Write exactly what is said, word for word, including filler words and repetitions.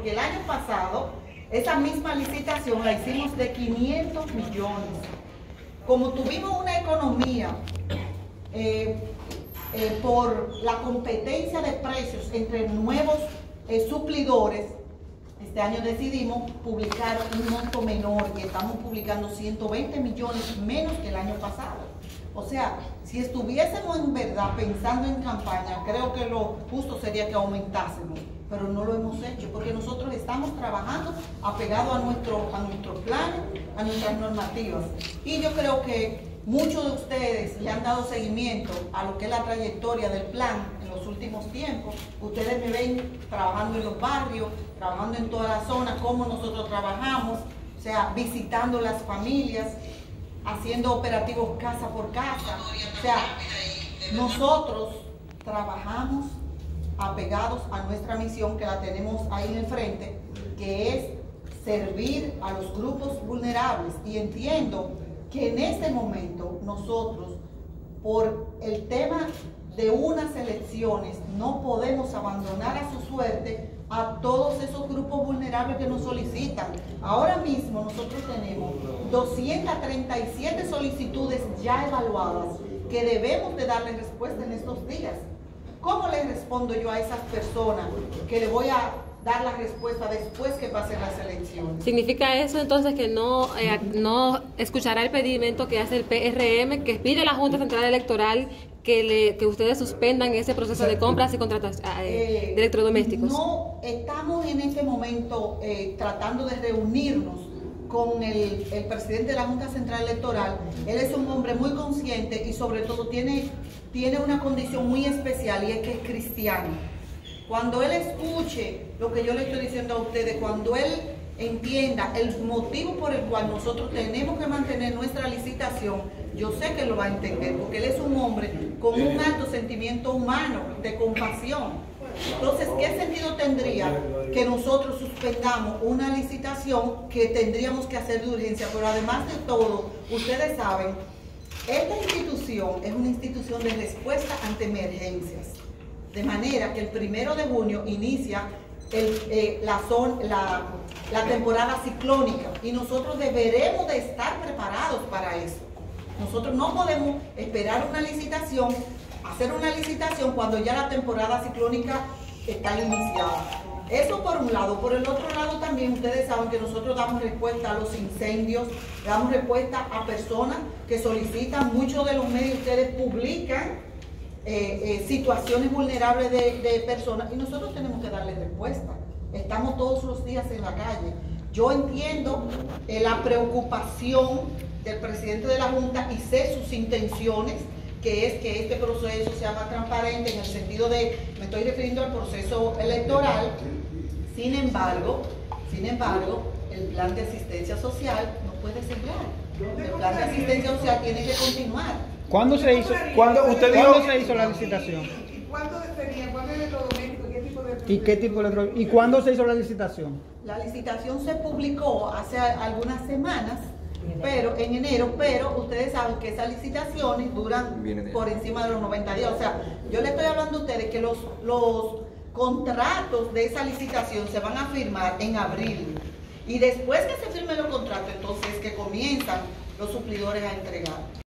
porque el año pasado esa misma licitación la hicimos de quinientos millones. Como tuvimos una economía eh, eh, por la competencia de precios entre nuevos eh, suplidores, este año decidimos publicar un monto menor, que estamos publicando ciento veinte millones menos que el año pasado. O sea, si estuviésemos en verdad pensando en campaña, creo que lo justo sería que aumentásemos, pero no lo hemos hecho, porque nosotros estamos trabajando apegado a nuestro, a nuestros planes, a nuestras normativas. Y yo creo que muchos de ustedes le han dado seguimiento a lo que es la trayectoria del plan en los últimos tiempos. Ustedes me ven trabajando en los barrios, trabajando en toda la zona, cómo nosotros trabajamos, o sea, visitando las familias, haciendo operativos casa por casa. O sea, nosotros trabajamos apegados a nuestra misión, que la tenemos ahí en el frente, que es servir a los grupos vulnerables. Y entiendo que en este momento nosotros, por el tema de unas elecciones, no podemos abandonar a su suerte a todos esos grupos vulnerables que nos solicitan. Ahora mismo nosotros tenemos doscientas treinta y siete solicitudes ya evaluadas que debemos de darle respuesta en estos días. ¿Cómo le respondo yo a esas personas que le voy a dar la respuesta después que pasen las elecciones? ¿Significa eso entonces que no, eh, no escuchará el pedimento que hace el P R M, que pide la Junta Central Electoral que, le, que ustedes suspendan ese proceso de compras y contratas eh, de electrodomésticos? No estamos en este momento eh, tratando de reunirnos con el, el presidente de la Junta Central Electoral. Él es un hombre muy consciente y sobre todo tiene, tiene una condición muy especial, y es que es cristiano. Cuando él escuche lo que yo le estoy diciendo a ustedes, cuando él entienda el motivo por el cual nosotros tenemos que mantener nuestra licitación, yo sé que lo va a entender, porque él es un hombre con un alto sentimiento humano, de compasión. Entonces, ¿qué sentido tendría que nosotros suspendamos una licitación que tendríamos que hacer de urgencia? Pero además de todo, ustedes saben, esta institución es una institución de respuesta ante emergencias. De manera que el primero de junio inicia el, eh, la, zona, la, la temporada ciclónica, y nosotros deberemos de estar preparados para eso. Nosotros no podemos esperar una licitación, hacer una licitación cuando ya la temporada ciclónica está iniciada. Eso por un lado. Por el otro lado también ustedes saben que nosotros damos respuesta a los incendios, damos respuesta a personas que solicitan, muchos de los medios ustedes publican Eh, eh, situaciones vulnerables de, de personas, y nosotros tenemos que darle respuesta. Estamos todos los días en la calle. Yo entiendo eh, la preocupación del presidente de la Junta y sé sus intenciones, que es que este proceso sea más transparente en el sentido de, me estoy refiriendo al proceso electoral. Sin embargo, sin embargo, el plan de asistencia social no puede cerrar. El plan de asistencia social tiene que continuar. ¿Cuándo se hizo? ¿Cuándo usted dijo que se hizo la licitación? ¿Y cuándo sería? ¿Cuándo es electrodoméstico? ¿Qué tipo de ¿Y qué tipo de electrodoméstico? ¿Y cuándo se hizo la licitación? La licitación se publicó hace algunas semanas, pero en enero, pero ustedes saben que esas licitaciones duran por encima de los noventa días. O sea, yo le estoy hablando a ustedes que los, los contratos de esa licitación se van a firmar en abril. Y después que se firmen los contratos, entonces que comienzan los suplidores a entregar.